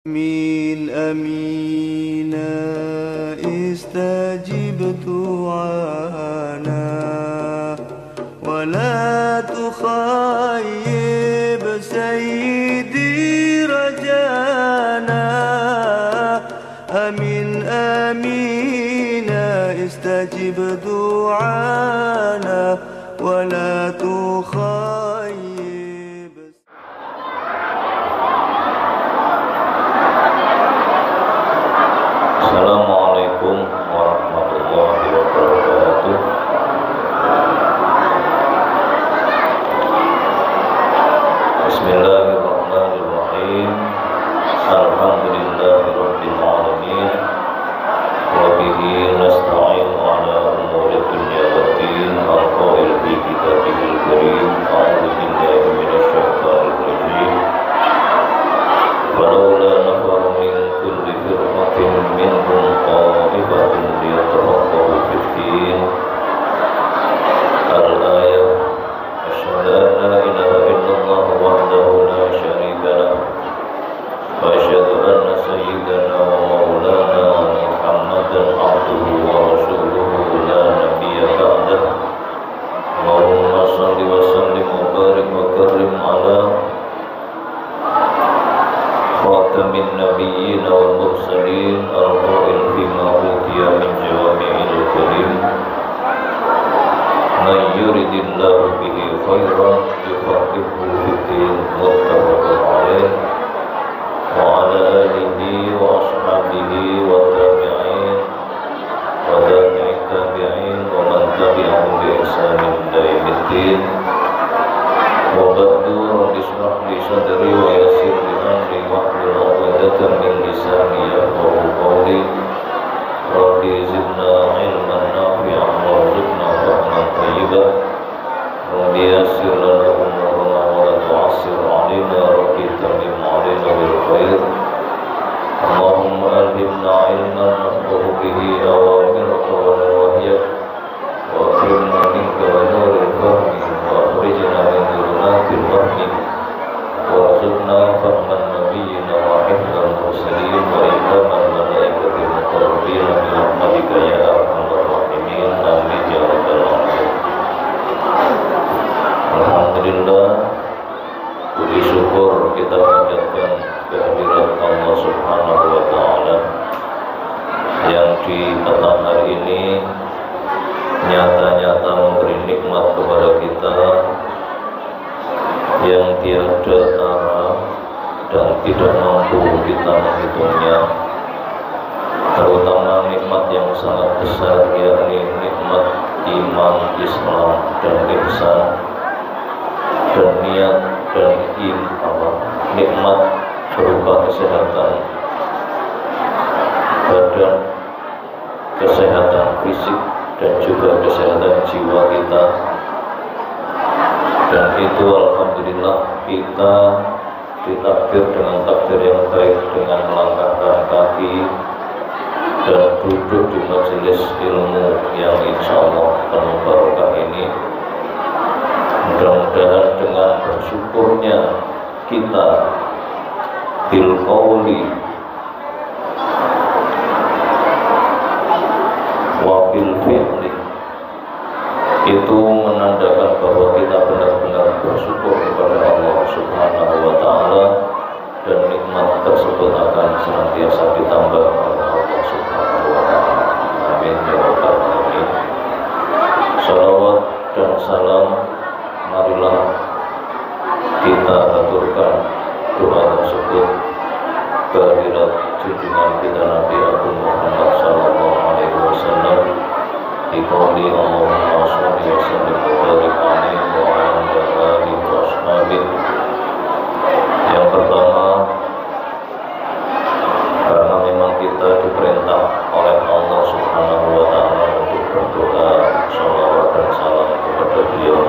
آمين آمين استجب دعانا ولا تخيب سيدي رجانا آمين آمين استجب دعانا ولا تخيب. Assalamualaikum warahmatullahi wabarakatuh. Bismillahirrahmanirrahim. Alhamdulillahirabbil alamin. Wa bihi nasta'in ala umuri dunya waddin. Al-qail fi kitabihil karim. A'udzu billahi minasyaitonir rajim. Falawla nafara min kulli firqatin minhum ta'ifatun liyatafaqahu fid-din. Al-ayah. Asyhadu an la ilaha illallah wahdahu la syarika lah. Wa asyhadu anna sayyidana wa maulana Muhammadan abduhu wa rasuluhu la nabiyya ba'dah. Allahumma shalli wa sallim wa barik wa karrim ala khatamin nabiyyin wal mursalin al-qail bima utiya min jawami'il kalim. Man yuridillahu bihi khairan yufaqihuhu fid-din. Muttafaqun alaih. Wa ala alihi wa ashabihi wa tabi'in wa tabi'in tabi'in wa man tabi'ahum bi ihsanin ila yaumiddin. Wa ba'du, rabbi ishrah li sadri wa yassir li amri wahlul 'uqdatam min lisani yafqahu qawli. Rabbi zidna ilman nafi'an warzuqna fahman thayyiban. Rabbi yassir lana umurana wa la tu'assir 'alaina. Rabbi tammim 'alaina bil khair. Allahumma alhimna ilman nafqahu bihi awamiraka wa nawahiyak. Wa akrimna minka wa nuril fahmi wa akhrijna min dhulumatil wahmi warzuqna fahman nabiyyina wa hifdzal mursalin wa ilhaman malaikatil muqarrabin bi rahmatika ya arhamar rahimin. Amin ya rabbal alamin. Alhamdulillah, puji syukur kita panjatkan kehadirat Allah Subhanahu wa taala yang di petang hari ini nyata-nyata memberi nikmat kepada kita yang tiada tara dan tidak mampu kita menghitungnya, terutama nikmat yang sangat besar, yakni nikmat iman, Islam dan ihsan, dan niat dan nikmat berupa kesehatan badan, kesehatan fisik dan juga kesehatan jiwa kita. Dan itu alhamdulillah kita ditakdir dengan takdir yang baik dengan melangkahkan kaki dan duduk di majelis ilmu yang insya Allah penuh barokah ini. Mudah-mudahan dengan bersyukurnya kita bil qauli wa bil fi'li itu menandakan bahwa kita benar-benar bersyukur kepada Allah Subhanahu wa taala, dan nikmat tersebut akan senantiasa ditambah oleh Allah Subhanahu wa taala. Amin ya rabbal alamin. Salawat dan salam marilah kita aturkan doa tersebut kehadirat junjungan kita Nabi Agung Muhammad sallallahu alaihi wasallam. Iqali Allahumma sholli wa sallim wa barik alaihi wa ala alihi wa ashabihi. Yang pertama, karena memang kita diperintah oleh Allah Subhanahu wa taala untuk berdoa, sholawat dan salam kepada beliau.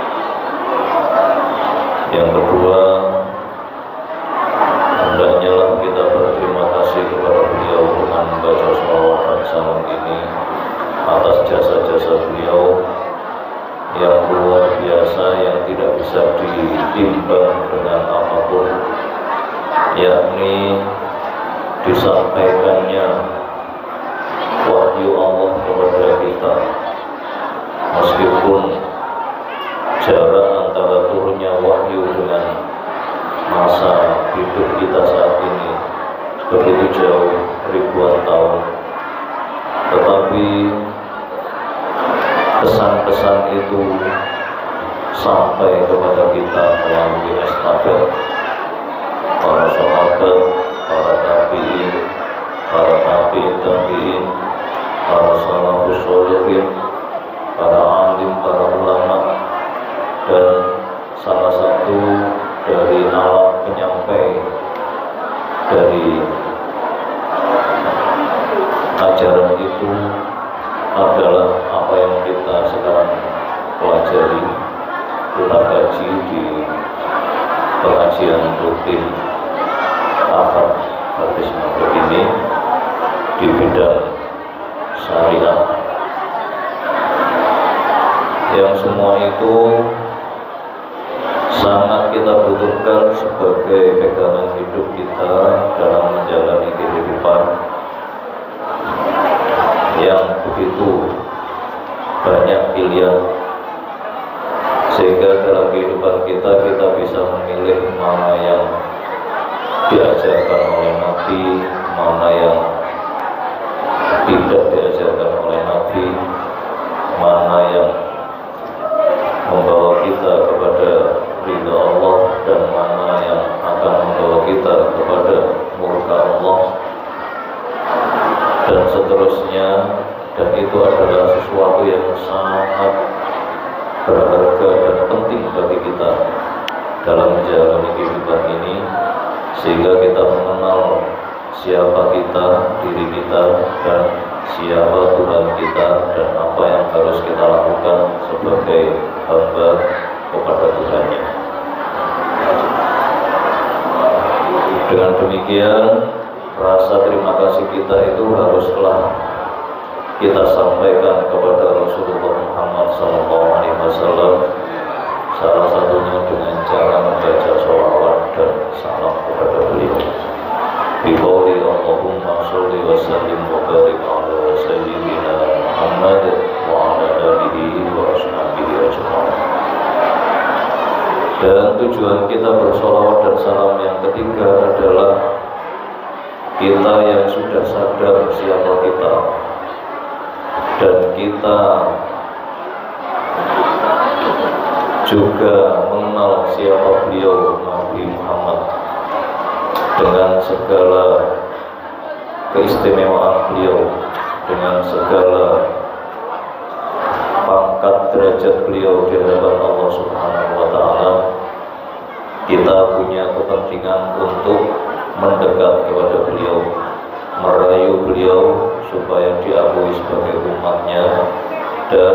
Yang kedua, hendaknya lah kita berterima kasih kepada beliau dengan membaca sholawat dan salam ini atas jasa-jasa beliau yang disampaikannya wahyu Allah kepada kita, meskipun jarak antara turunnya wahyu dengan masa hidup kita saat ini begitu jauh, ribuan tahun, tetapi pesan-pesan itu sampai kepada kita melalui estafet para sahabat, para tabi'in, para tabi'in, para salafus sholihin, para alim, para ulama, dan salah satu dari alat penyampai dari ajaran itu adalah apa yang kita sekarang pelajari, kita kaji di pengajian rutin Ahad habis maghrib ini di bidang syariat, yang semua itu sangat kita butuhkan sebagai pegangan hidup kita dalam menjalani kehidupan yang begitu banyak pilihan, sehingga dalam kehidupan kita bisa memilih mana yang diajarkan oleh Nabi, mana yang tidak diajarkan oleh Nabi, mana yang membawa kita kepada ridha Allah dan mana yang akan membawa kita kepada murka Allah, dan seterusnya. Dan itu adalah sesuatu yang sangat berharga dan penting bagi kita dalam menjalani kehidupan ini, sehingga kita mengenal siapa kita, diri kita, dan siapa Tuhan kita, dan apa yang harus kita lakukan sebagai hamba kepada Tuhannya. Dengan demikian, rasa terima kasih kita itu haruslah kita sampaikan kepada Rasulullah Muhammad SAW, salah satunya dengan cara membaca sholawat dan salam kepada beliau. Biqauli Allahumma sholli wa sallim wa barik ala sayyidina Muhammad wa ala alihi wa ashabihi ajma'in. Dan tujuan kita bersolawat dan salam yang ketiga adalah kita yang sudah sadar siapa kita, dan kita juga mengenal siapa beliau Nabi Muhammad dengan segala keistimewaan beliau, dengan segala pangkat derajat beliau di hadapan Allah Subhanahu wa Ta'ala. Kita punya kepentingan untuk mendekat kepada beliau, merayu beliau supaya diakui sebagai umatnya, dan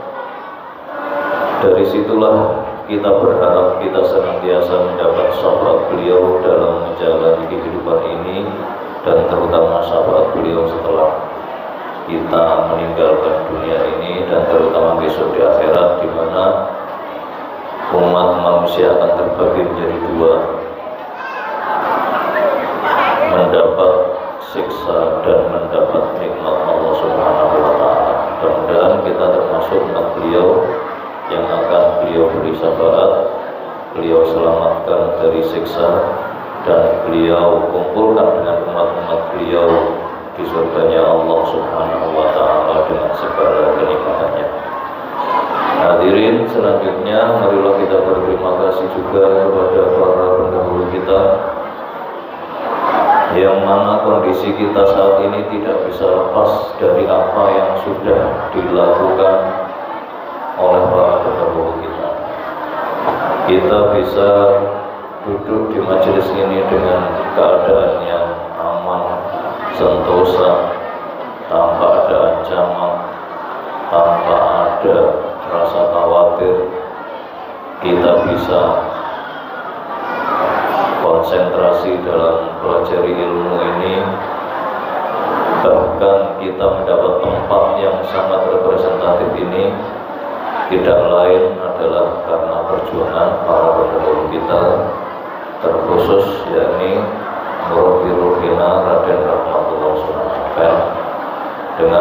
dari situlah kita berharap kita senantiasa mendapat syafaat beliau dalam menjalani kehidupan ini, dan terutama syafaat beliau setelah kita meninggalkan dunia ini, dan terutama besok di akhirat, di mana umat manusia akan terbagi menjadi dua, mendapat siksa dan mendapat nikmat Allah Subhanahu wa Ta'ala. Mudah-mudahan kita termasuk umat beliau yang akan beliau beri syafaat, beliau selamatkan dari siksa, dan beliau kumpulkan dengan umat-umat beliau di surganya Allah Subhanahu wa Ta'ala dengan segala kenikmatannya. Hadirin, selanjutnya marilah kita berterima kasih juga kepada para pendahulu kita, yang mana kondisi kita saat ini tidak bisa lepas dari apa yang sudah dilakukan oleh para pendahulu kita. Kita bisa duduk di majelis ini dengan keadaan yang aman, sentosa, tanpa ada ancaman, tanpa ada rasa khawatir. Kita bisa konsentrasi dalam pelajari ilmu ini, bahkan kita mendapat tempat yang sangat representatif ini tidak lain adalah karena perjuangan para pendahulu kita, terkhusus yakni Murabbi Ruhina Raden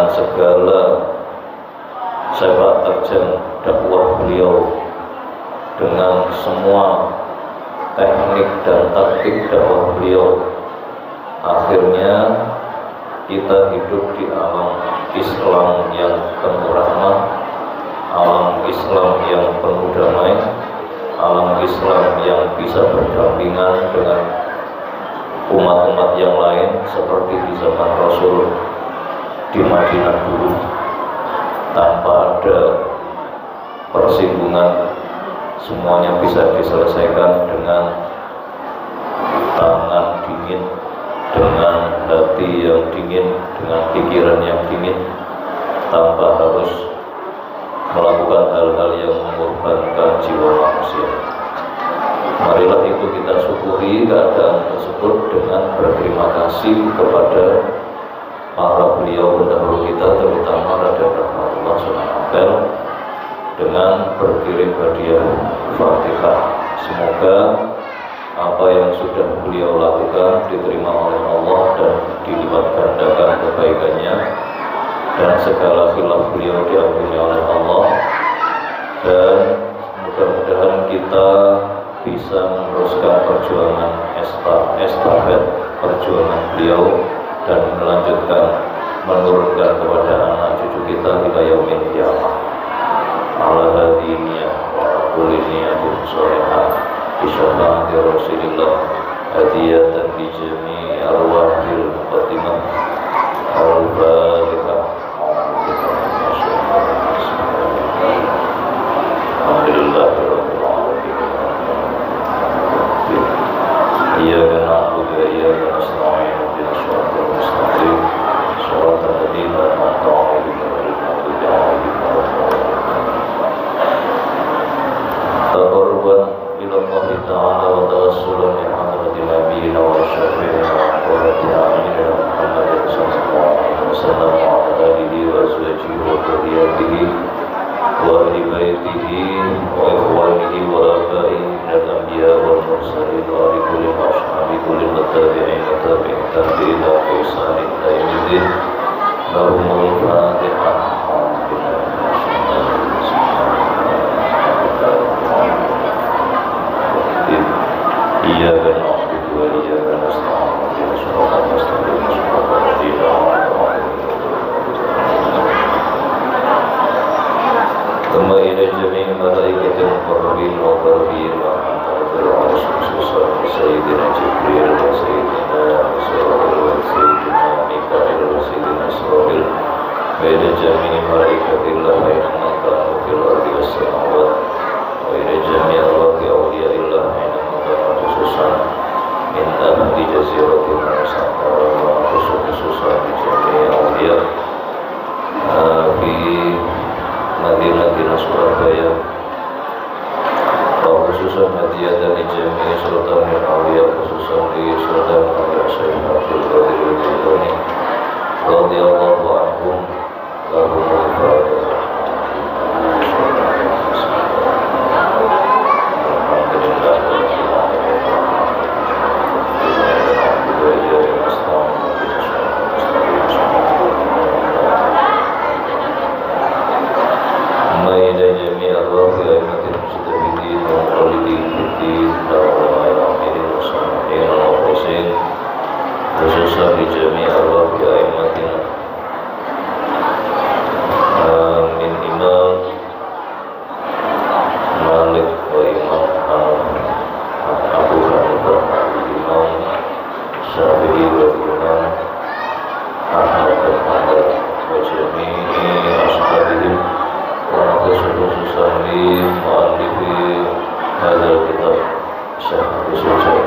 segala sepak terjang dakwah beliau, dengan semua teknik dan taktik dakwah beliau, akhirnya kita hidup di alam Islam yang penuh rahmah, alam Islam yang penuh damai, alam Islam yang bisa berdampingan dengan umat-umat yang lain seperti di zaman Rasul di Madinah dulu, tanpa ada persinggungan, semuanya bisa diselesaikan dengan tangan dingin, dengan hati yang dingin, dengan pikiran yang dingin, tanpa harus melakukan hal-hal yang mengorbankan jiwa manusia. Marilah itu kita syukuri keadaan tersebut dengan berterima kasih kepada para beliau pendahulu kita, terutama Raden Rahmatullah Sunan Ampel, dengan berkirim hadiah Fatihah. Semoga apa yang sudah beliau lakukan diterima oleh Allah dan dilipat gandakan kebaikannya, dan segala khilaf beliau diampuni oleh Allah, dan mudah-mudahan kita bisa meneruskan perjuangan estafet perjuangan beliau dan melanjutkan, menurunkan kepada anak cucu kita hingga yaumil qiyamah. Ala hadiniya wa kuliniyatin sholihah bisyafaati Rasulillah hadiyatan bi jami'i arwahil Fatimah al-Fatihah. Alhamdulillahirabbil alamin. Iyyaka na'budu wa iyyaka nasta'in ihdinas siratal mustaqim siratal ladzina an'amta 'alaihim ghairil maghdubi 'alaihim waladdallin. Taqarruban ila Allah ta'ala wa tawassulan li hadratin nabiyina wa syafi'ina wa qurrati a'yunina Muhammadin sallallahu alaihi wasallam wa ala alihi wa azwajihi wa dhurriyyatihi wa ahli baitihi wa ikhwanihi wa abaihi minal anbiya wal mursalin wa li kulli ashabi kulli tabi'in wa tabi'in tabi'in wa ihsanin ila yaumiddin. Lahumul Fatihah. Iyyaka na'budu wa iyyaka nasta'in ihdinas siratal mustaqim siratal ladzina an'amta 'alaihim. Thumma ila jami'il malaikatil muqarrabin wa qarrabin wa hamdatul 'arsy khususan sayyidina Jibril wa sayyidina Israfil wa sayyidina Mikail wa sayyidina Israfil wa ila jami'il malaikatillah aina kanu fil ardi was samawat wa ila jami'il arwahi awliyaillah aina khususan min ahli jaziratil Nusantara wa khususan di jami'il awliya fi Madinah Surabaya, wa khususan hadiah dari jami'i sultan dan awliya, khususan di Sultan Muhammad Syekh Abdul Qadir Al-Jilani radhiyallahu anhum, lahumul Fatihah. Khususnya di jami Allah di aimatina min imam Malik wa imam Abu Hanifah, imam Syafi'i wa imam Ahmad bin Hanbal wa jami'i ashabihim, wa khususan di mu'allifi hadzal kitab Syekh Mustafa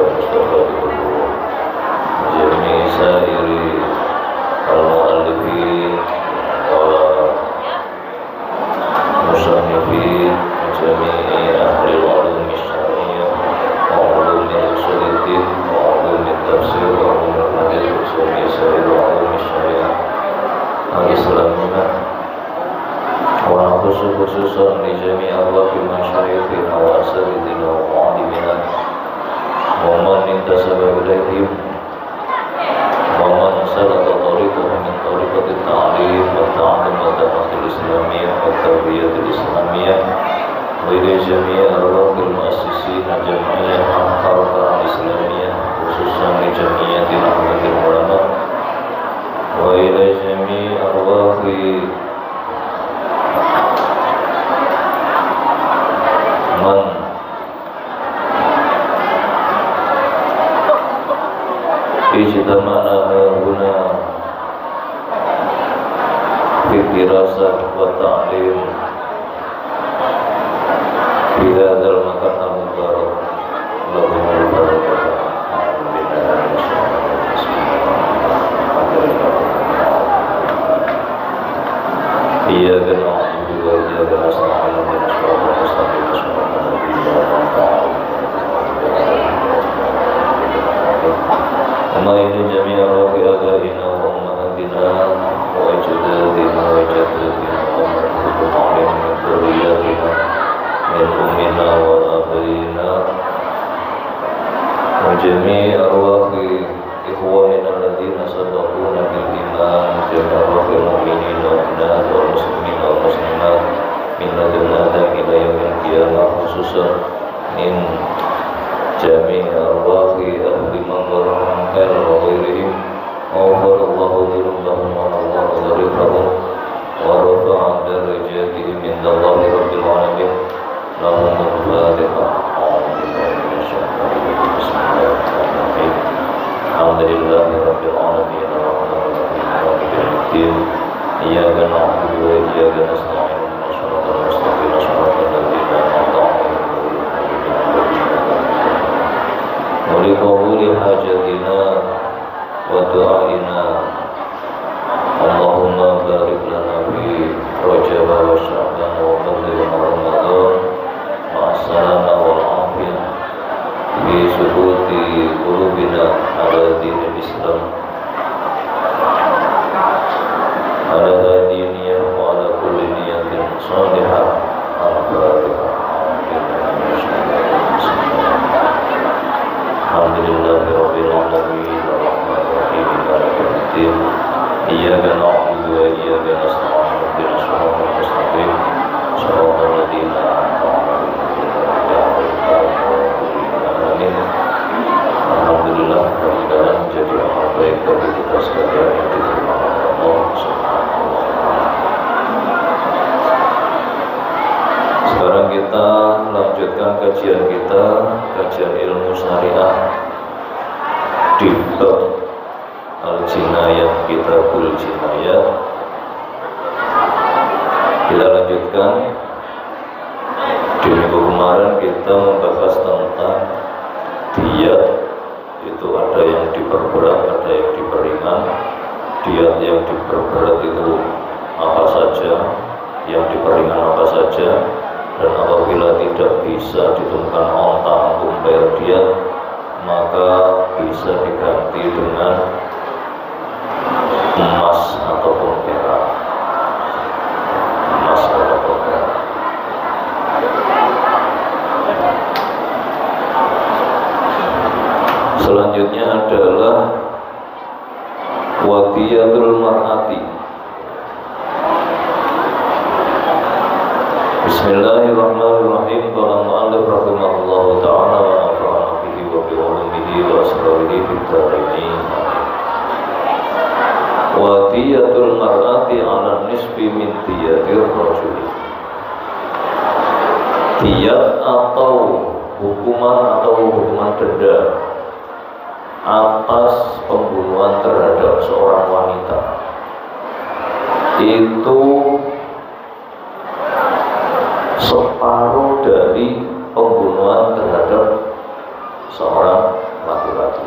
jami' sairi al-mu'allifin wa musannifin jami'i ahli al-ulum syar'iyyah wa ulum al-usulid wa ulum al-tafsir wa ulum al-hadith jami' sairi al-ulum syar'iyyah al-islamiyah, wa khususan li jami' Allah bi masyayikhina wa asatidina wa mu'allimina wa man intasaba ilaihim ومن سلك طريقه من طريقة التعليم الإسلامية والتربية الإسلامية وإلى جميع أرواح المؤسسين جمعية الحركة الإسلامية خصوصا لجمعية نهضة العلماء وإلى جميع أرواح من اجتمعنا هنا في الدراسة والتعليم في هذا المكان المبارك لهم البركة. إياك نعبد وإياك نستعين اهدنا الصراط المستقيم صراط الذين أنعمت عليهم ومن جميع روح آبائنا وأمهاتنا وأجدادنا وجداتنا ومن عليهم من ذرياتنا من أمنا وآبائنا وجميع أرواح إخواننا الذين سبقونا بالإيمان جميع أرواح المؤمنين والمؤمنات والمسلمين والمسلمات من لدن آدم إلى يوم القيامة خصوصا من جميع أرواح أهل مقر خير وغيرهم غفر الله ذنوبهم ونور ظريفهم ورفع درجاتهم عند الله رب العالمين. لهم الفاتحة. أعوذ بالله من الشيطان الرجيم. بسم الله الرحمن الرحيم. الحمد لله رب العالمين الرحمن الرحيم مالك يوم الدين إياك نعبد وإياك نستعين اهدنا الصراط المستقيم صراط الذين أنعمت عليهم ولقبول حاجتنا ودعائنا. اللهم بارك لنا في رجب وشعبان وبلغنا رمضان مع السلامة والعافية في ثبوت قلوبنا على دين الإسلام على هذه النية وعلى كل نية صالحة. الفاتحة. الحمد لله رب العالمين الرحمن الرحيم مالك يوم الدين إياك نعبد وإياك نستعين اهدنا الصراط المستقيم صراط الذين أنعمت عليهم آمين. Alhamdulillah, mudah-mudahan jadi amal baik bagi kita sekalian yang diterima oleh Allah Subhanahu wa Ta'ala. Sekarang kita lanjutkan kajian kita, kajian ilmu syariah di bab al-jinayah, kitabul jinayah. Kita lanjutkan. Di minggu kemarin kita membahas tentang diyat, itu ada yang diperberat, ada yang diperingan. Diyat yang diperberat itu apa saja, yang diperingan apa saja, dan apabila tidak bisa ditemukan onta untuk membayar diyat, maka bisa diganti dengan emas ataupun perak. Emas ataupun perak. Selanjutnya adalah wadiyatul mar'ati. Bismillahirrahmanirrahim. Qala mu'allif rahimahullahu ta'ala wa nafa'ana bihi wa bi ulumihi wa asrarihi fid dharain. Wadiyatul mar'ati 'ala nisbi min diyatir rajul. Diyat atau hukuman denda atas pembunuhan terhadap seorang wanita itu separuh dari pembunuhan terhadap seorang laki-laki.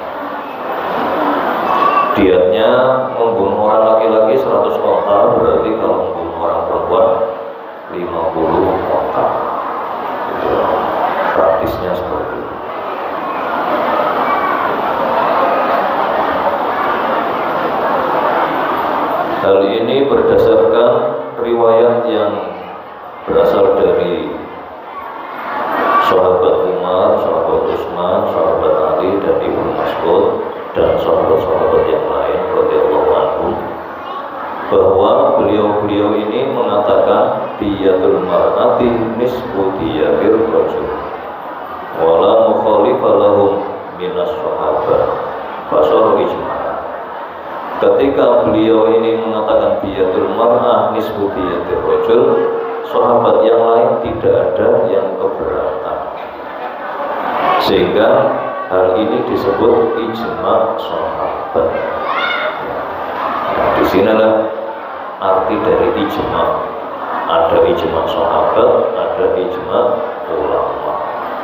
Diyatnya membunuh orang laki-laki 100 onta, berarti kalau membunuh orang perempuan 50 onta. Praktisnya seperti itu. Hal ini berdasarkan riwayat yang berasal dari sahabat Umar, sahabat Utsman, sahabat Ali, dan Ibnu Mas'ud, dan sahabat-sahabat yang lain radhiyallahu anhum, bahwa beliau-beliau ini mengatakan diyatul mar'ati nisfu diyatir rajul wala mukhalifa lahum minas sahabat fasara ijma'. Ketika beliau ini mengatakan diyatul mar'ah nisfu diyatir rajul, sahabat yang lain tidak ada yang keberatan, sehingga hal ini disebut ijma' sahabat. Nah, di sinilah arti dari ijma'. Ada ijma' sahabat, ada ijma' ulama.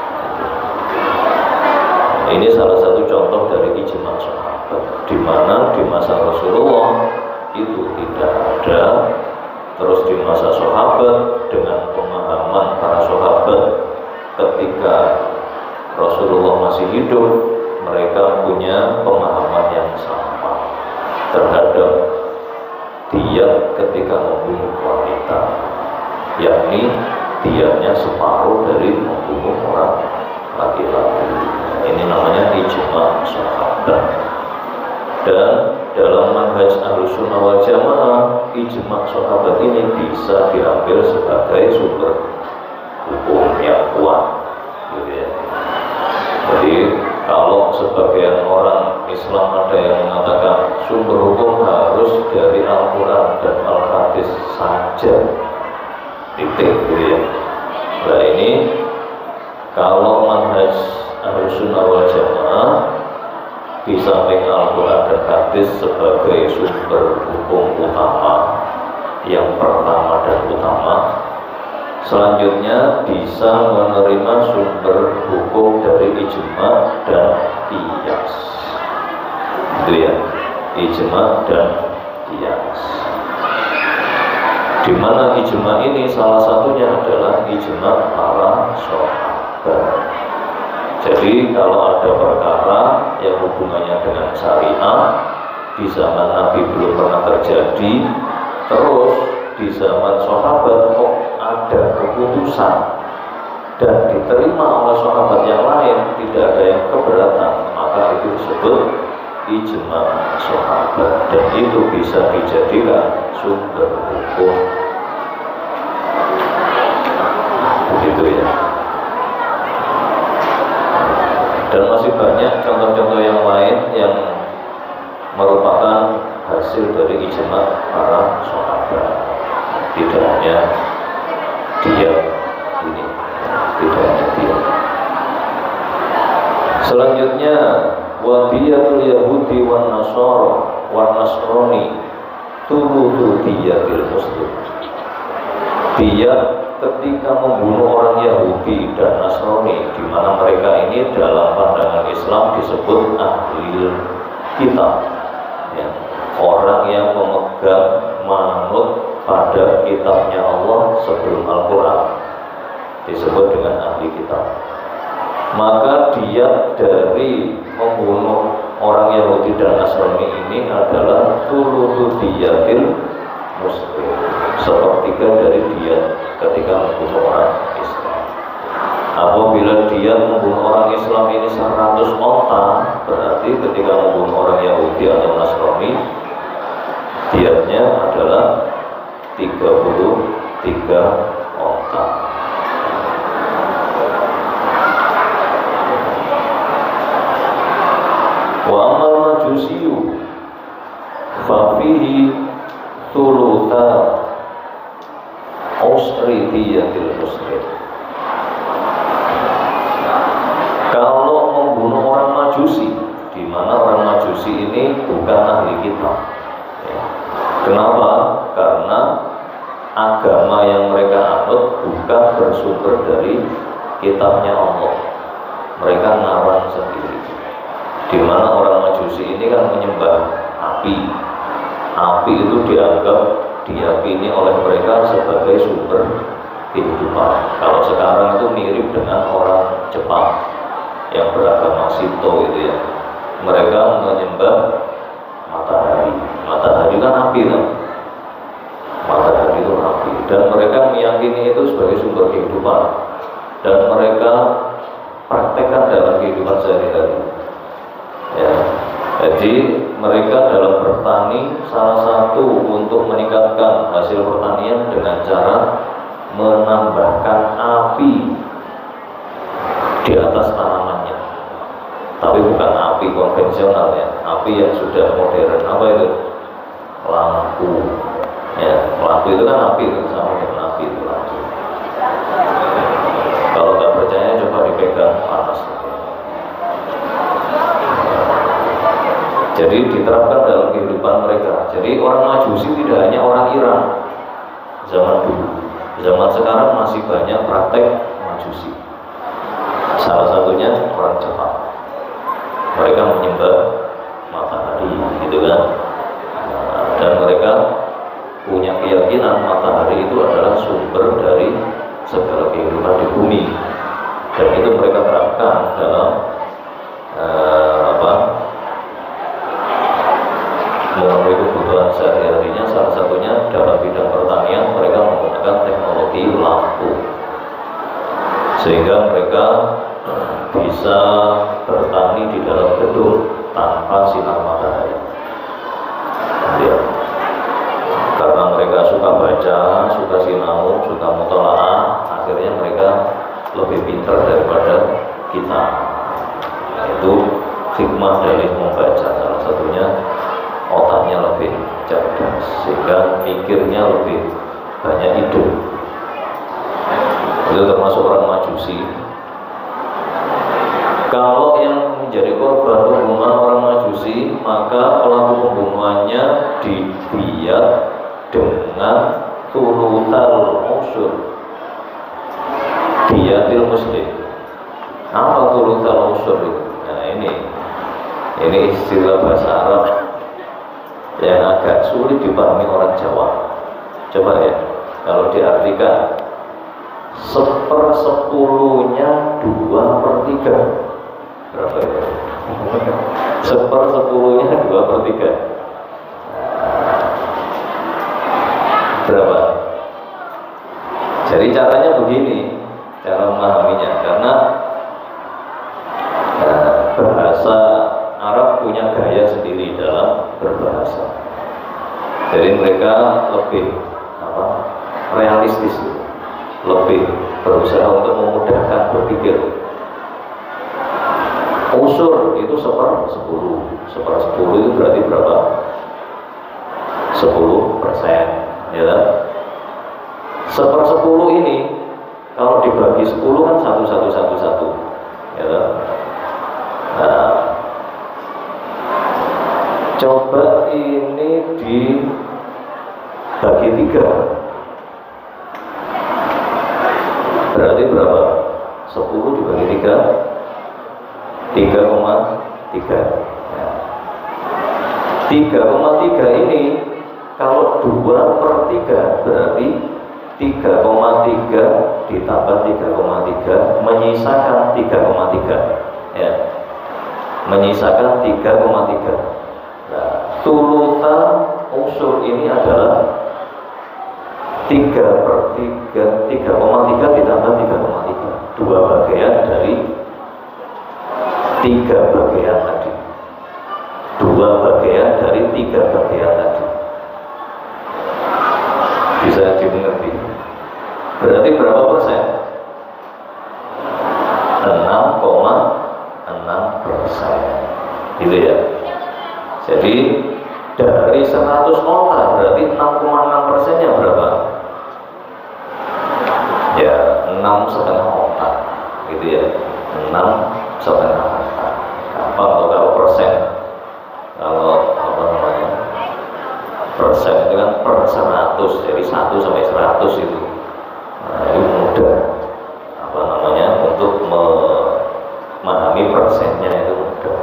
Nah, ini salah satu contoh dari ijma' sahabat, di mana di masa Rasulullah itu tidak ada, terus di masa sahabat dengan pemahaman para sahabat ketika Rasulullah masih hidup, mereka punya pemahaman yang sama terhadap diyat ketika membunuh wanita, yakni diyatnya separuh dari membunuh orang laki-laki. Ini namanya ijma' sahabat. Dan dalam manhaj Ahlussunnah wal Jamaah, ijma' sahabat ini bisa diambil sebagai sumber hukum yang kuat, gitu ya. Jadi kalau sebagian orang Islam ada yang mengatakan sumber hukum harus dari Al-Quran dan Al-Hadis saja, titik, gitu ya. Nah ini kalau manhaj Ahlussunnah wal Jamaah di samping Al-Quran dan Hadis sebagai sumber hukum utama, yang pertama dan utama, selanjutnya bisa menerima sumber hukum dari ijma' dan qiyas. Itu ya, ijma' dan qiyas. Di mana ijma' ini salah satunya adalah ijma' para sahabat. Jadi kalau ada perkara yang hubungannya dengan syariah di zaman Nabi belum pernah terjadi, terus di zaman sahabat kok ada keputusan dan diterima oleh sahabat yang lain, tidak ada yang keberatan, maka itu disebut ijma' sahabat, dan itu bisa dijadikan sumber hukum. Begitu ya. Dan masih banyak contoh-contoh yang lain yang merupakan hasil dari ijma' para sahabat. Tidak hanya dia ini, tidak hanya dia. Selanjutnya wadiyatul Yahudi wan Nasrani tuludu diyatil muslim. Dia ketika membunuh orang Yahudi dan Nasrani, di mana mereka ini dalam pandangan Islam disebut ahli kitab, ya, orang yang memegang manut pada kitabnya Allah sebelum Al-Quran, disebut dengan ahli kitab. Maka dia dari membunuh orang Yahudi dan Nasrani ini adalah tuludu diyatil muslim, sepertiga dari dia ketika membunuh orang Islam. Apabila dia membunuh orang Islam ini 100 onta, berarti ketika membunuh orang Yahudi atau Nasrani, diatnya adalah 33 onta. Wa amal majusiyu fa fihi thulutha usri diyatil muslim. Kalau membunuh orang Majusi, di mana orang Majusi ini bukan ahli kitab. Ya. Kenapa? Karena agama yang mereka anut bukan bersumber dari kitabnya Allah. Mereka ngarang sendiri. Di mana orang Majusi ini kan menyembah api. Api itu dianggap diyakini oleh mereka sebagai sumber kehidupan. Kalau sekarang itu mirip dengan orang Jepang yang beragama Shinto itu ya. Mereka menyembah matahari. Matahari kan api kan? Matahari itu api. Dan mereka meyakini itu sebagai sumber kehidupan. Dan mereka praktekkan dalam kehidupan sehari-hari. Ya. Jadi mereka dalam bertani salah satu untuk meningkatkan hasil pertanian dengan cara menambahkan api di atas tanamannya. Tapi bukan api konvensional ya, api yang sudah modern. Apa itu? Lampu. Ya, lampu itu kan api itu, sama dengan api itu lampu. Kalau nggak percaya coba dipegang panas. Jadi diterapkan dalam kehidupan mereka. Jadi orang Majusi tidak hanya orang Iran zaman dulu, zaman sekarang masih banyak praktek Majusi. Salah satunya orang Jepang. Mereka menyembah matahari, gitu kan? Dan mereka punya keyakinan matahari itu adalah sumber dari segala kehidupan di bumi. Dan itu mereka terapkan dalam memenuhi kebutuhan sehari-harinya. Salah satunya dalam bidang pertanian mereka menggunakan teknologi lampu, sehingga mereka bisa bertani di dalam gedung tanpa sinar matahari. Ya. Karena mereka suka baca, suka sinau, suka mutalaah, akhirnya mereka lebih pintar daripada kita. Itu hikmah dari membaca. Salah satunya otaknya lebih cerdas, sehingga mikirnya lebih banyak ide. Itu termasuk orang Majusi. Kalau yang menjadi korban pembunuhan orang Majusi, maka pelaku pembunuhannya dibiat dengan tulutal usur, diatil muslim. Apa tulutal usur itu? Nah ini istilah bahasa Arab yang agak sulit dipahami orang Jawa. Coba ya, kalau diartikan 1/10-nya 2/3. Berapa ya? 1/10-nya 2/3. Berapa? Jadi caranya begini, cara memahaminya, karena bahasa Arab punya gaya sendiri dalam berbahasa. Jadi mereka lebih realistis, lebih berusaha untuk memudahkan berpikir. Usur itu 1/10. 1/10 itu berarti berapa? 10%, ya kan? 1/10 ini kalau dibagi 10 kan 1, ya kan? Nah, coba ini dibagi 3, berarti berapa? 10 dibagi 3, 3,3. Ya. 3,3 ini kalau 2/3 berarti 3,3 ditambah 3,3 menyisakan 3,3. Ya, menyisakan 3,3. Nah, tulutan unsur ini adalah 3/3, 3,3 ditambah 3,3, 2 bagian dari 3 bagian tadi, 2 bagian dari 3 bagian tadi. Bisa dimengerti? Berarti berapa persen? 6,6%, gitu ya. Jadi dari 100 onta berarti 6,6%-nya berapa? Ya 6,5 onta, gitu ya. 6,5 onta. Kalau persen, kalau persen itu kan per 100, jadi 1 sampai 100 itu. Nah, itu mudah untuk memahami persennya, itu mudah.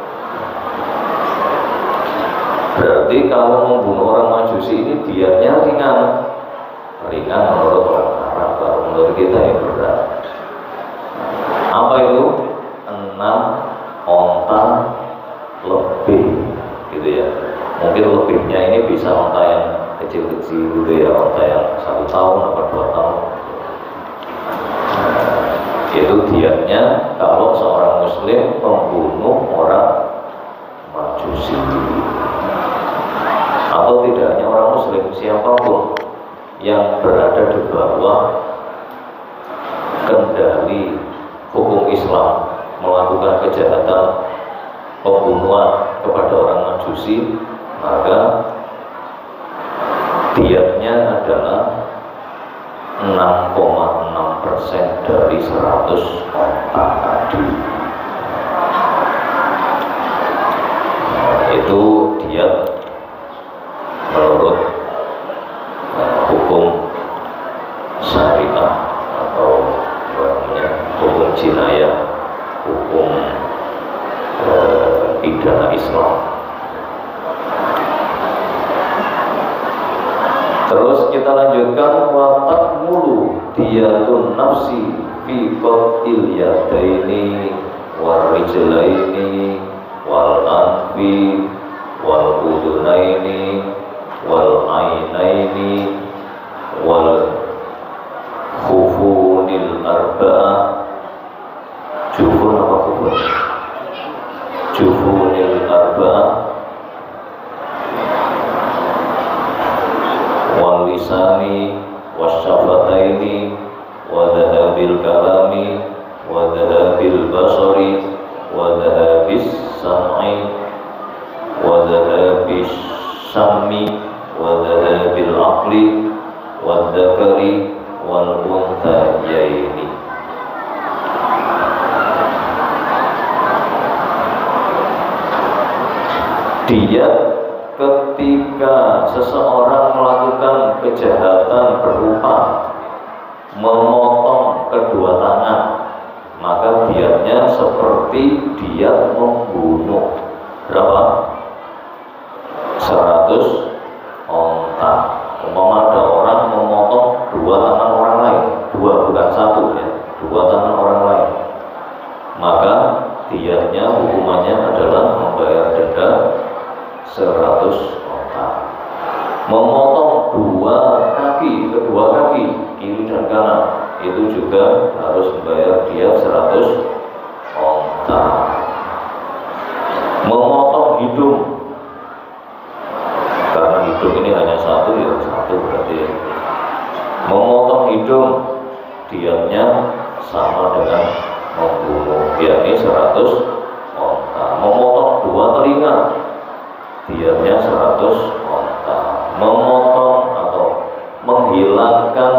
Berarti kalau membunuh orang Majusi ini diatnya ringan menurut orang Arab, kalau menurut kita ya berat. Apa itu? 6 onta lebih, gitu ya. Mungkin lebihnya ini bisa onta yang kecil-kecil gitu ya, onta yang 1 tahun atau 2 tahun. Itu diatnya kalau seorang muslim membunuh orang Majusi. Atau tidak hanya orang Muslim, siapapun yang berada di bawah kendali hukum Islam melakukan kejahatan pembunuhan kepada orang Majusi, maka diatnya adalah 6,6% dari 100 onta tadi. Itu diat menurut hukum syariah atau hukum jinayah, hukum pidana Islam. Terus kita lanjutkan, watak mulu diyatun nafsi fi qatil yadaini wal rijlaini wal anfi wal udunaini wal ainaini wal khufunil arba'ah. Jufun apa khufun? Jufunil arba'ah wal lisani wasyafataini wa dhahabil kalami wa dhahabil basari wa dhahabis sam'i wa dhahabis sammi wa dhahabil aqli wa dzakari wal unthayaini. Dia ketika seseorang melakukan kejahatan berupa memotong kedua tangan, maka diatnya seperti diat membunuh. Berapa? 100 onta. Umpama ada orang memotong dua tangan orang lain, dua bukan satu ya, dua tangan orang lain, maka diatnya hukumannya adalah membayar denda 100 onta. Memotong kedua kaki kiri dan kanan, itu juga harus membayar diat 100 onta. Memotong hidung, karena hidung ini hanya satu ya, satu berarti. Memotong hidung diatnya sama dengan membunuh, yakni 100 onta. Memotong dua telinga, diatnya 100 onta. Memotong atau menghilangkan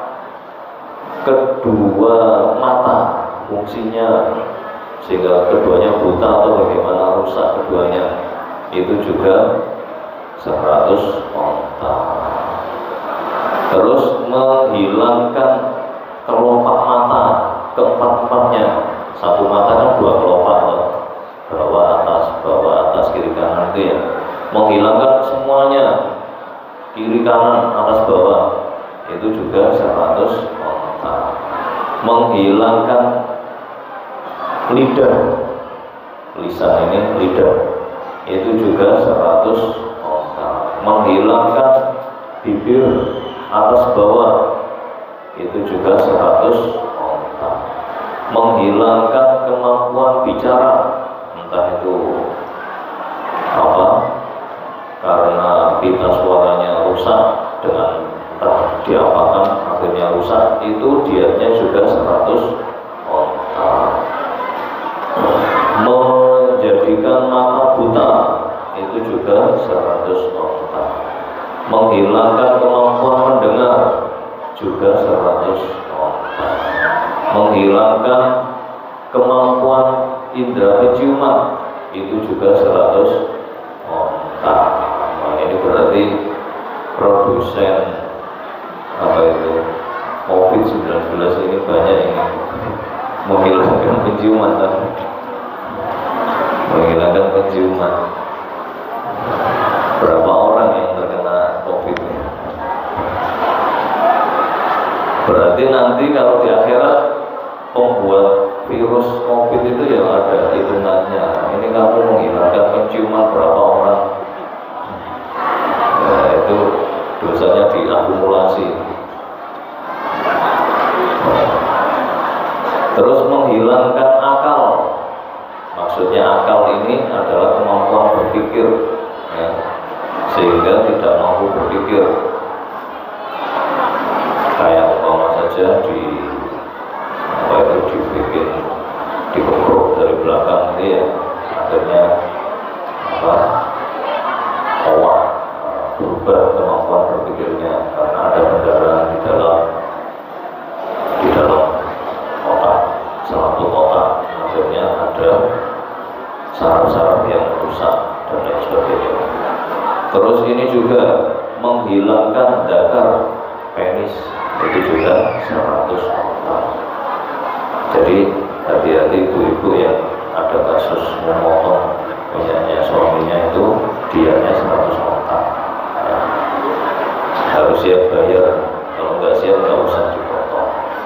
kedua mata fungsinya sehingga keduanya buta atau bagaimana, rusak keduanya, itu juga 100 onta. Terus menghilangkan kelopak mata keempat-empatnya. Satu mata kan dua kelopak loh, bawah atas kiri kanan itu ya. Menghilangkan semuanya, kiri kanan atas bawah, itu juga 100 onta. Menghilangkan lidah, lisan ini lidah, itu juga 100 onta. Menghilangkan bibir atas bawah, itu juga 100 onta. Menghilangkan kemampuan bicara, entah itu apa, karena pita suaranya rusak dengan entah diapakan akhirnya rusak, itu diatnya juga 100 onta. Menjadikan mata buta, itu juga 100 onta. Menghilangkan kemampuan mendengar, juga 100 onta. Menghilangkan kemampuan indera penciuman, itu juga 100 onta. Nah, ini berarti produsen COVID-19 ini banyak yang menghilangkan penciuman, menghilangkan penciuman. Berapa orang yang terkena COVID? Berarti nanti kalau di akhirat pembuat virus COVID itu ya ada hitungannya. Ini kamu menghilangkan penciuman berapa orang? Nah, itu dosanya diakumulasi. Terus menghilangkan akal. Maksudnya akal ini adalah kemampuan berpikir kayak umpama saja di apa itu dibikin dikepruk dari belakang ini ya, akhirnya apa otak berubah kemampuan berpikirnya karena ada pendarahan di dalam otak, selaput otak, akhirnya ada saraf-saraf yang rusak dan lain sebagainya. Terus ini juga menghilangkan dakar penis, itu juga 100 otak. Jadi hati-hati ibu-ibu yang ada kasus memotong punyanya suaminya itu dianya 100 otak ya. Harus siap bayar, kalau nggak siap nggak usah dipotong.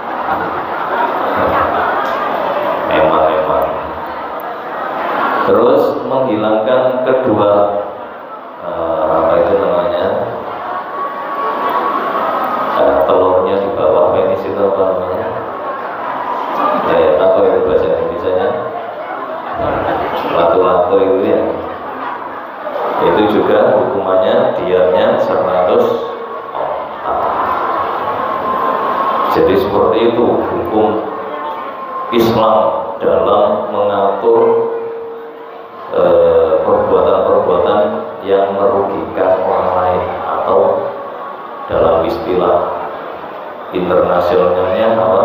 Emang. Terus menghilangkan kedua apa itu namanya telurnya di bawah penis itu apa namanya? Apa itu bahasa Indonesianya? Latu-latu itu ya. Itu juga hukumannya dianya 100 otak. Jadi seperti itu hukum Islam dalam mengatur perbuatan-perbuatan yang merugikan orang lain, atau dalam istilah internasionalnya apa?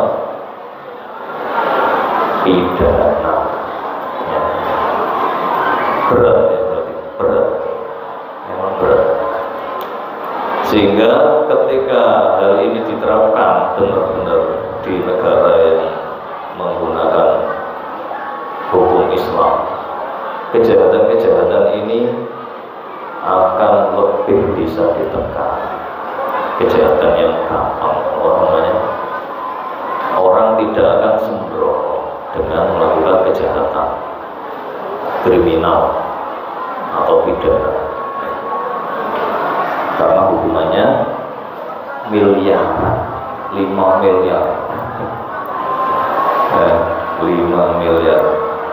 Pidana ya. Berat ya, berarti berat, memang berat. Sehingga ketika hal ini diterapkan benar-benar di negara yang menggunakan hukum Islam, kejahatan-kejahatan ini akan lebih bisa ditekan. Kejahatan yang gampang, orang tidak akan sembrono dengan melakukan kejahatan kriminal atau pidana, karena hukumannya miliaran, 5 miliar 5 miliar.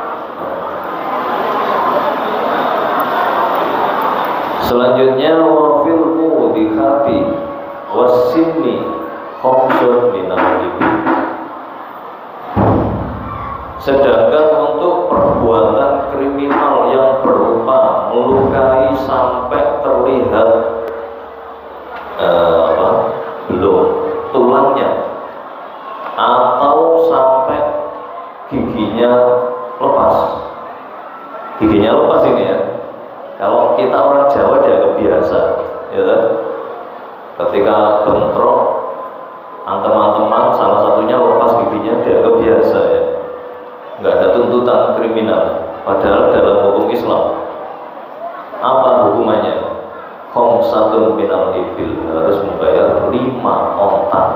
Selanjutnya wafil mudhikati wasinni khamsun minal ibil. Sedangkan untuk perbuatan kriminal yang berupa melukai sampai terlihat belum tulangnya, atau sampai giginya lepas. Giginya lepas ini ya. Kalau kita orang Jawa dia biasa, ya kan? Ketika bentrok teman-teman salah satunya lepas giginya dia biasa ya. Nggak ada tuntutan kriminal. Padahal dalam hukum Islam apa hukumannya? Khamsatun minal ibil, harus membayar 5 onta.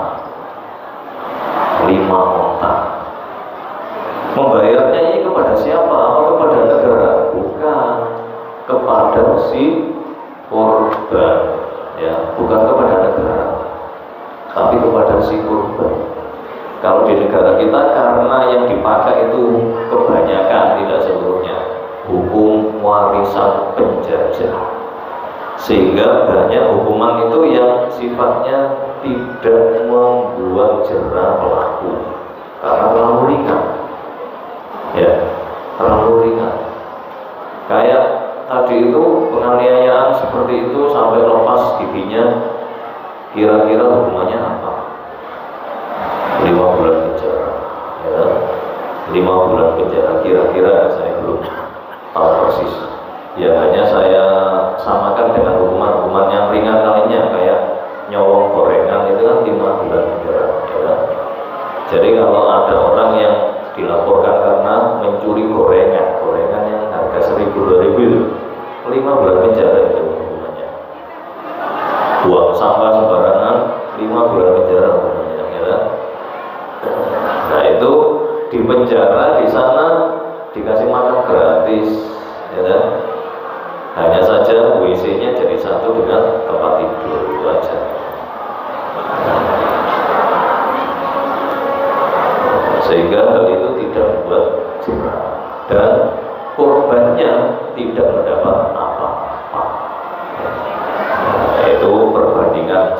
5 onta. Membayarnya ini kepada siapa? Apa kepada negara? Bukan, kepada si korban ya, bukan kepada negara, tapi kepada si korban. Kalau di negara kita, karena yang dipakai itu kebanyakan, tidak seluruhnya, hukum warisan penjajah, sehingga banyak hukuman itu yang sifatnya tidak membuat jera pelaku karena terlalu ringan ya, terlalu ringan. Kayak tadi itu penganiayaan seperti itu sampai lepas giginya, kira-kira hukumannya apa? 5 bulan penjara ya, 5 bulan penjara kira-kira, saya belum tahu persis ya, hanya saya samakan dengan hukuman-hukuman yang ringan lainnya, kayak nyolong gorengan itu kan 5 bulan penjara ya. Jadi kalau ada orang yang dilaporkan karena mencuri gorengan yang harga 1.000 2.000 itu 5 bulan penjara itu hukumannya. Buang sampah sembarangan 5 bulan penjara hukumannya ya. Nah itu di penjara di sana dikasih makan gratis ya. Hanya saja WC-nya jadi satu dengan tempat tidur, itu aja. Sehingga hal itu tidak membuat jera dan korbannya tidak mendapat apa-apa. Itu perbandingan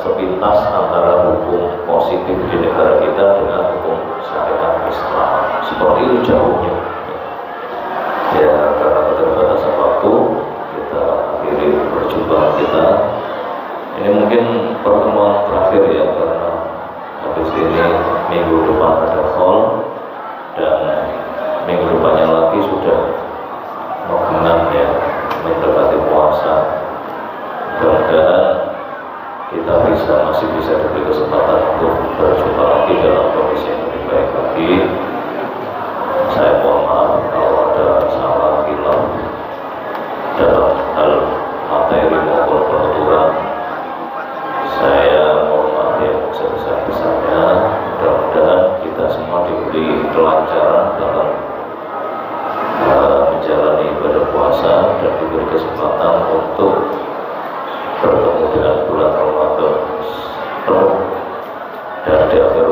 sepintas antara hukum positif di negara kita dengan hukum syariat Islam. Seperti itu jauhnya. Ya, karena keterbatasan waktu, kita akhiri perjumpaan kita. Ini mungkin pertemuan terakhir ya, karena habis ini minggu depan ada call dan minggu depannya lagi sudah mengenang ya, mendekati puasa. Mudah-mudahan kita masih bisa diberi kesempatan untuk berjumpa lagi dalam kondisi yang lebih baik lagi. Saya mohon maaf kalau ada salah hilaf dalam hal materi maupun penuturan. Saya mohon maaf yang sebesar-besarnya. Mudah-mudahan kita semua diberi kelancaran dalam menjalani ibadah puasa dan diberi kesempatan untuk bertemu dengan bulan Ramadan penuh dan di akhir